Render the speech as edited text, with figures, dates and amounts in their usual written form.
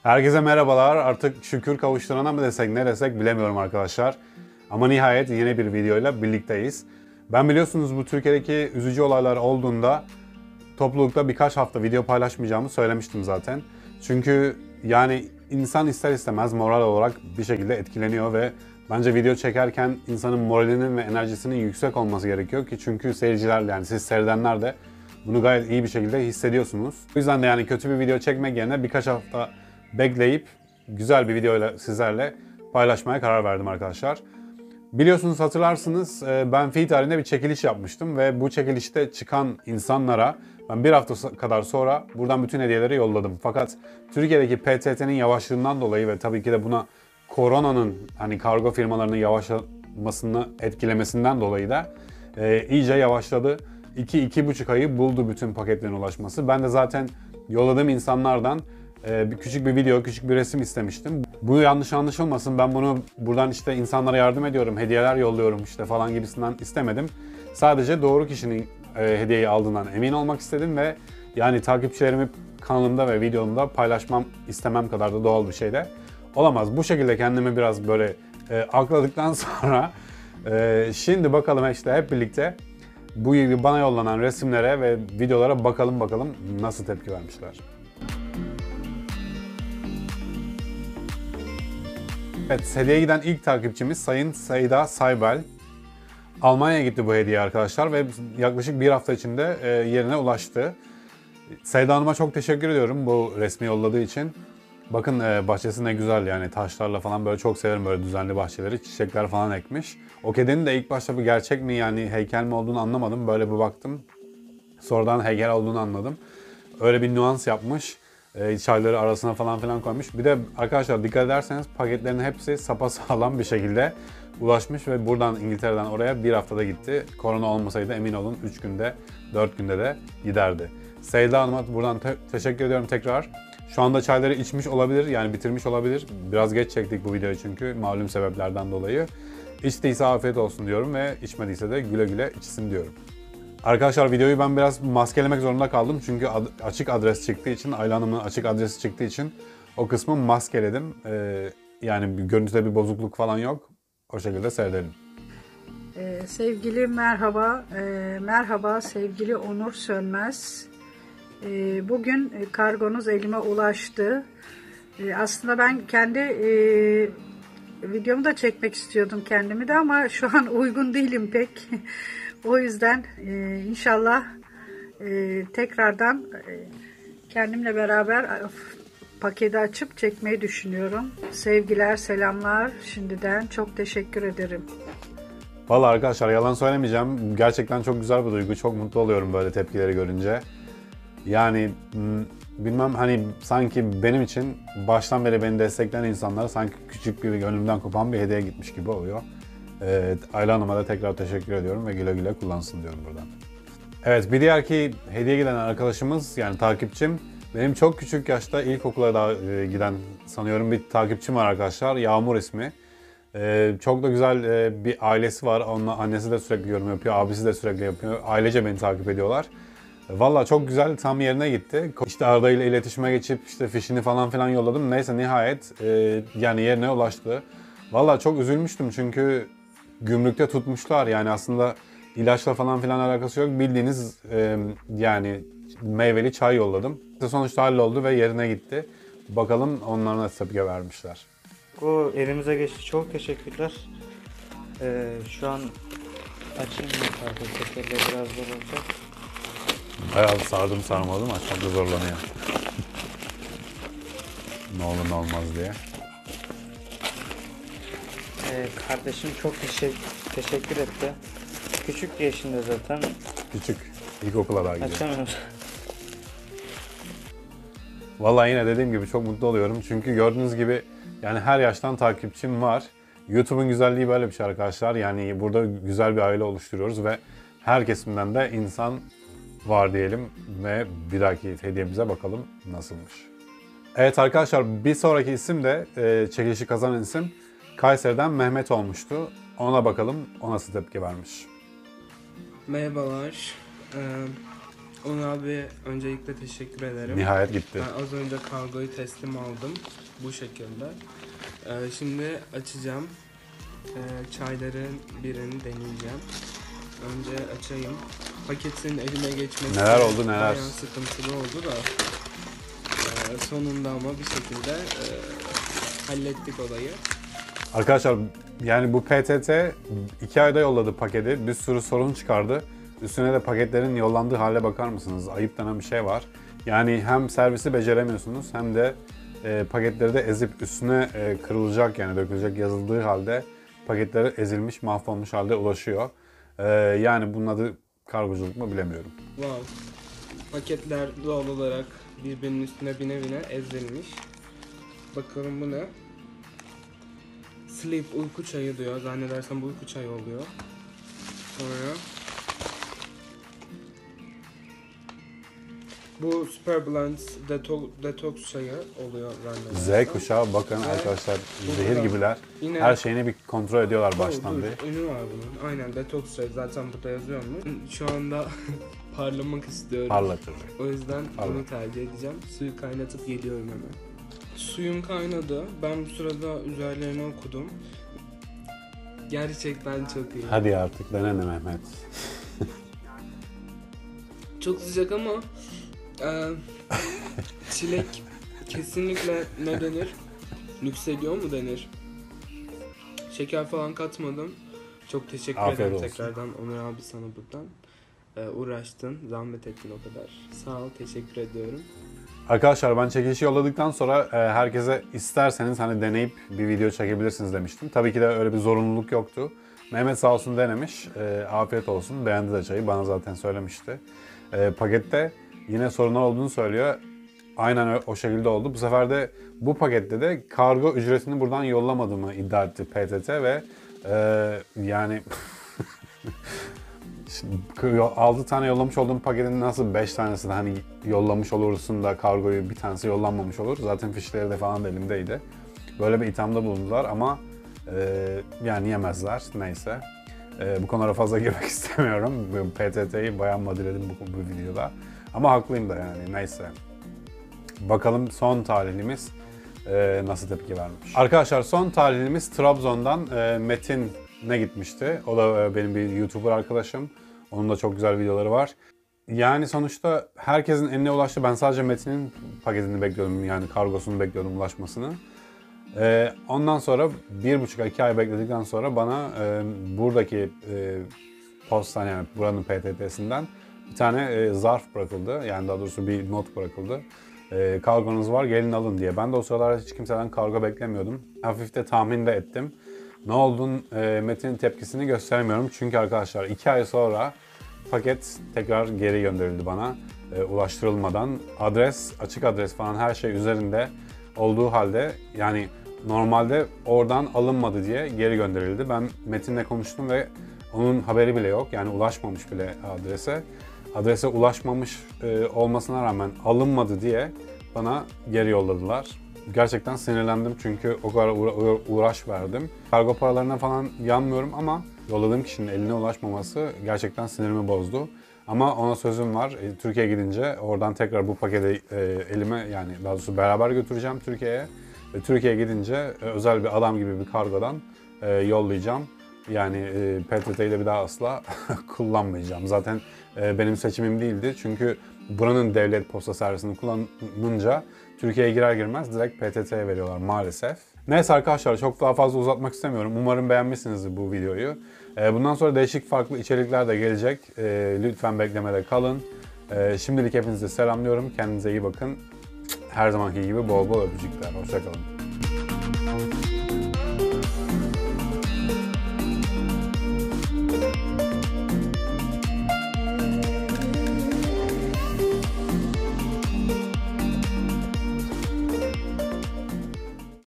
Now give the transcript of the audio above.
Herkese merhabalar. Artık şükür kavuşturana mı desek ne desek bilemiyorum arkadaşlar. Ama nihayet yeni bir videoyla birlikteyiz. Ben biliyorsunuz bu Türkiye'deki üzücü olaylar olduğunda toplulukta birkaç hafta video paylaşmayacağımı söylemiştim zaten. Çünkü yani insan ister istemez moral olarak bir şekilde etkileniyor ve bence video çekerken insanın moralinin ve enerjisinin yüksek olması gerekiyor ki çünkü seyirciler yani siz seyredenler de bunu gayet iyi bir şekilde hissediyorsunuz. O yüzden de yani kötü bir video çekmek yerine birkaç hafta bekleyip güzel bir videoyla sizlerle paylaşmaya karar verdim arkadaşlar. Biliyorsunuz hatırlarsınız ben fi tarihinde bir çekiliş yapmıştım ve bu çekilişte çıkan insanlara ben bir hafta kadar sonra buradan bütün hediyeleri yolladım. Fakat Türkiye'deki PTT'nin yavaşlığından dolayı ve tabii ki de buna koronanın hani kargo firmalarının yavaşlamasını etkilemesinden dolayı da iyice yavaşladı. 2-2,5 ayı buldu bütün paketlerin ulaşması. Ben de zaten yolladığım insanlardan küçük bir video, küçük bir resim istemiştim. Bu yanlış anlaşılmasın. Ben bunu buradan işte insanlara yardım ediyorum, hediyeler yolluyorum işte falan gibisinden istemedim. Sadece doğru kişinin hediyeyi aldığından emin olmak istedim ve yani takipçilerimi kanalımda ve videomda paylaşmam istemem kadar da doğal bir şey de olamaz. Bu şekilde kendimi biraz böyle akladıktan sonra şimdi bakalım işte hep birlikte bu bana yollanan resimlere ve videolara bakalım nasıl tepki vermişler. Evet, hediyeye giden ilk takipçimiz Sayın Seyda Saybel. Almanya'ya gitti bu hediye arkadaşlar ve yaklaşık bir hafta içinde yerine ulaştı. Seyda Hanım'a çok teşekkür ediyorum bu resmi yolladığı için. Bakın bahçesi ne güzel yani taşlarla falan böyle çok severim böyle düzenli bahçeleri. Çiçekler falan ekmiş. O kedinin de ilk başta bu gerçek mi yani heykel mi olduğunu anlamadım. Böyle bir baktım. Sonradan heykel olduğunu anladım. Öyle bir nüans yapmış. Çayları arasına falan filan koymuş. Bir de arkadaşlar dikkat ederseniz paketlerin hepsi sapasağlam bir şekilde ulaşmış ve buradan İngiltere'den oraya bir haftada gitti. Korona olmasaydı emin olun 3 günde 4 günde de giderdi. Seyda Hanım'a buradan teşekkür ediyorum tekrar. Şu anda çayları içmiş olabilir yani bitirmiş olabilir. Biraz geç çektik bu videoyu çünkü malum sebeplerden dolayı. İçtiyse afiyet olsun diyorum ve içmediyse de güle güle içsin diyorum. Arkadaşlar videoyu ben biraz maskelemek zorunda kaldım çünkü açık adres çıktığı için, Ayla Hanım'ın açık adresi çıktığı için o kısmı maskeledim. Yani görüntüde bir bozukluk falan yok. O şekilde seyredelim. Sevgili merhaba, merhaba sevgili Onur Sönmez. Bugün kargonuz elime ulaştı. Aslında ben kendi videomu da çekmek istiyordum kendimi de ama şu an uygun değilim pek. O yüzden inşallah tekrardan kendimle beraber paketi açıp çekmeyi düşünüyorum. Sevgiler, selamlar şimdiden çok teşekkür ederim. Vallahi arkadaşlar yalan söylemeyeceğim. Gerçekten çok güzel bir duygu. Çok mutlu oluyorum böyle tepkileri görünce. Yani bilmem hani sanki benim için baştan beri beni destekleyen insanlara sanki küçük bir gönlümden kopan bir hediye gitmiş gibi oluyor. Ayla Hanım'a da tekrar teşekkür ediyorum ve güle güle kullansın diyorum buradan. Evet bir diğer ki hediye giden arkadaşımız yani takipçim benim çok küçük yaşta ilkokula da giden sanıyorum bir takipçim var arkadaşlar. Yağmur ismi. Çok da güzel bir ailesi var. Onun annesi de sürekli yorum yapıyor, abisi de sürekli yapıyor. Ailece beni takip ediyorlar. Valla çok güzel tam yerine gitti. İşte Arda ile iletişime geçip işte fişini falan filan yolladım. Neyse nihayet yani yerine ulaştı. Valla çok üzülmüştüm çünkü gümrükte tutmuşlar yani aslında ilaçla falan filan alakası yok. Bildiğiniz yani meyveli çay yolladım. Sonuçta halloldu ve yerine gitti. Bakalım onlar nasıl tepki vermişler. O elimize geçti. Çok teşekkürler. Şu an açayım mı kardeşim? Tekerle biraz zor olacak. Bayağı sardım sarmadım açmakta zorlanıyor. Ne olur ne olmaz diye. Kardeşim çok teşekkür etti. Küçük yaşında zaten. Küçük. İlkokula daha gidiyor. Açamıyorum. Vallahi yine dediğim gibi çok mutlu oluyorum. Çünkü gördüğünüz gibi yani her yaştan takipçim var. YouTube'un güzelliği böyle bir şey arkadaşlar. Yani burada güzel bir aile oluşturuyoruz ve her kesimden de insan var diyelim ve bir dahaki hediyemize bakalım nasılmış. Evet arkadaşlar bir sonraki isim de çekilişi kazanan isim Kayseri'den Mehmet olmuştu. Ona bakalım o nasıl tepki vermiş. Merhabalar. Onur abi öncelikle teşekkür ederim. Nihayet gitti. Ben az önce kargoyu teslim aldım bu şekilde. Şimdi açacağım. Çayların birini deneyeceğim. Önce açayım. Paketin elime geçmesi Neler oldu, neler? bayağı sıkıntılı oldu da. Sonunda ama bir şekilde hallettik olayı. Arkadaşlar yani bu PTT 2 ayda yolladı paketi. Bir sürü sorun çıkardı. Üstüne de paketlerin yollandığı hale bakar mısınız? Ayıp denen bir şey var. Yani hem servisi beceremiyorsunuz hem de paketleri de ezip üstüne kırılacak yani dökülecek yazıldığı halde paketleri ezilmiş, mahvolmuş halde ulaşıyor. Yani bunun adı kargoculuk mu bilemiyorum. Wow. Paketler doğal olarak birbirinin üstüne bine bine ezilmiş. Bakalım bu ne? Sleep uyku çayı diyor. Zannedersem bu uyku çayı oluyor. Sonra bu Super Blends Detox çayı oluyor zannedersem. Z kuşağı bakın arkadaşlar zehir burada gibiler. yine- Her şeyini bir kontrol ediyorlar baştan Dur, bir. ünü var bunun. Aynen detoks çayı. Zaten burada yazıyormuş. Şu anda parlamak istiyorum. Parlatır. O yüzden Parla. bunu tercih edeceğim. Suyu kaynatıp geliyorum hemen. Suyum kaynadı. Ben bu sırada üzerlerini okudum. Gerçekten çok iyi. Hadi artık dene Mehmet. Çok sıcak ama çilek kesinlikle ne denir? Yükseliyor mu denir? Şeker falan katmadım. Çok teşekkür Afiyet ederim olsun. tekrardan Onur abi sana buradan. Uğraştın, zahmet ettin o kadar. Sağ ol, teşekkür ediyorum. Arkadaşlar ben çekilişi yolladıktan sonra herkese isterseniz hani deneyip bir video çekebilirsiniz demiştim. Tabii ki de öyle bir zorunluluk yoktu. Mehmet sağ olsun denemiş. Afiyet olsun. Beğendi de çayı. Bana zaten söylemişti. Pakette yine sorunlar olduğunu söylüyor. Aynen o şekilde oldu. Bu sefer de bu pakette de kargo ücretini buradan yollamadığımı iddia etti PTT ve yani 6 tane yollamış olduğum paketin nasıl 5 tanesi de hani yollamış olursun da kargoyu bir tanesi yollanmamış olur. Zaten fişleri de falan da elimdeydi. Böyle bir ithamda bulundular ama yani yemezler. Neyse. Bu konulara fazla girmek istemiyorum. PTT'yi bayağı madeledim bu videoda. Ama haklıyım da yani neyse. Bakalım son talihlimiz nasıl tepki vermiş. Arkadaşlar son talihlimiz Trabzon'dan Metin'e gitmişti. O da benim bir YouTuber arkadaşım. Onun da çok güzel videoları var. Yani sonuçta herkesin eline ulaştı. Ben sadece Metin'in paketini bekliyordum. Yani kargosunu bekliyordum ulaşmasını. Ondan sonra 1,5-2 ay bekledikten sonra bana buradaki postan yani buranın PTT'sinden bir tane zarf bırakıldı. Yani daha doğrusu bir not bırakıldı. Kargonuz var gelin alın diye. Ben de o sıralar hiç kimseden kargo beklemiyordum. Hafif de tahmin de ettim. Ne olduğunu Metin'in tepkisini göstermiyorum. Çünkü arkadaşlar 2 ay sonra paket tekrar geri gönderildi bana. Ulaştırılmadan. Adres, açık adres falan her şey üzerinde olduğu halde yani normalde oradan alınmadı diye geri gönderildi. Ben Metin'le konuştum ve onun haberi bile yok. Yani ulaşmamış bile adrese. Adrese ulaşmamış olmasına rağmen alınmadı diye bana geri yolladılar. Gerçekten sinirlendim çünkü o kadar uğraş verdim. Kargo paralarına falan yanmıyorum ama yolladığım kişinin eline ulaşmaması gerçekten sinirimi bozdu. Ama ona sözüm var. Türkiye'ye gidince oradan tekrar bu paketi elime yani daha doğrusu beraber götüreceğim Türkiye'ye. Ve Türkiye'ye gidince özel bir adam gibi bir kargodan yollayacağım. Yani PTT'yi de bir daha asla kullanmayacağım. Zaten benim seçimim değildi. Çünkü buranın devlet posta servisini kullanınca Türkiye'ye girer girmez direkt PTT'ye veriyorlar maalesef. Neyse arkadaşlar çok daha fazla uzatmak istemiyorum. Umarım beğenmişsinizdir bu videoyu. Bundan sonra değişik farklı içerikler de gelecek. Lütfen beklemede kalın. Şimdilik hepinize selamlıyorum. Kendinize iyi bakın. Her zamanki gibi bol bol öpücükler. Hoşça kalın.